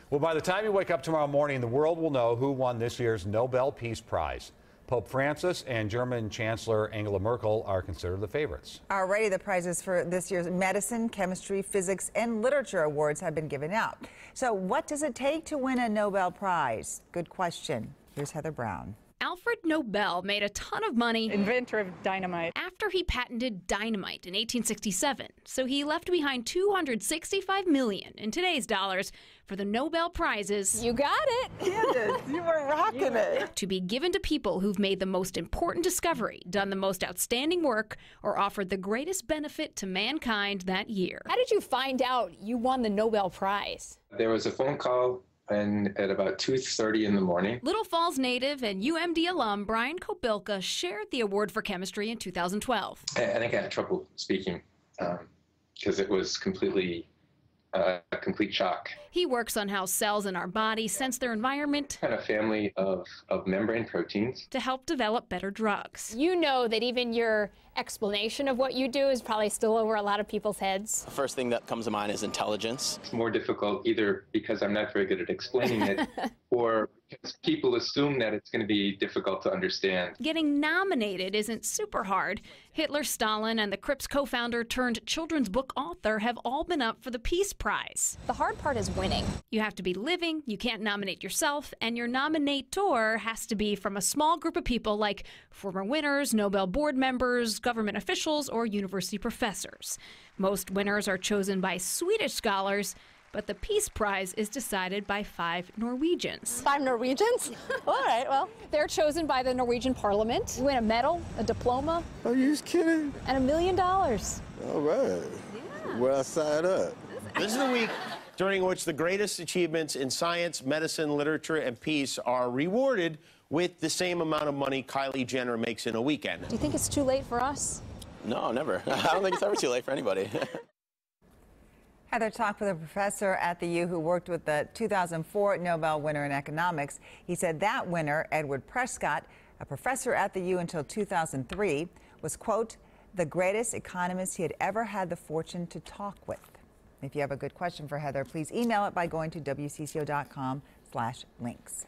Well, by the time you wake up tomorrow morning, the world will know who won this year's Nobel Peace Prize. Pope Francis and German Chancellor Angela Merkel are considered the favorites. Already, the prizes for this year's medicine, chemistry, physics, and literature awards have been given out. So what does it take to win a Nobel Prize? Good question. Here's Heather Brown. Alfred Nobel made a ton of money, inventor of dynamite, after he patented dynamite in 1867. So he left behind $265 million in today's dollars for the Nobel Prizes. You got it. Candace, you were rocking it. To be given to people who've made the most important discovery, done the most outstanding work, or offered the greatest benefit to mankind that year. How did you find out you won the Nobel Prize? There was a phone call at about 2:30 in the morning. Little Falls native and UMD alum Brian Kobilka shared the award for chemistry in 2012. I think I had trouble speaking because it was a complete shock. He works on how cells in our body sense their environment. Kind of family of membrane proteins. To help develop better drugs. You know that even your explanation of what you do is probably still over a lot of people's heads. The first thing that comes to mind is intelligence. It's more difficult either because I'm not very good at explaining it or because people assume that it's going to be difficult to understand. Getting nominated isn't super hard. Hitler, Stalin, and the Crips co-founder turned children's book author have all been up for the Peace Prize. The hard part is winning. You have to be living, you can't nominate yourself, and your nominator has to be from a small group of people like former winners, Nobel board members, government officials, or university professors. Most winners are chosen by Swedish scholars, but the Peace Prize is decided by 5 Norwegians. 5 Norwegians? All right, well, they're chosen by the Norwegian parliament. You win a medal, a diploma. Are you just kidding? And $1 million. All right. Yeah. Well, I signed up. This is the week during which the greatest achievements in science, medicine, literature, and peace are rewarded with the same amount of money Kylie Jenner makes in a weekend. Do you think it's too late for us? No, never. I don't think it's ever too late for anybody. Heather talked with a professor at the U who worked with the 2004 Nobel winner in economics. He said that winner, Edward Prescott, a professor at the U until 2003, was, quote, the greatest economist he had ever had the fortune to talk with. If you have a good question for Heather, please email it by going to WCCO.com/links.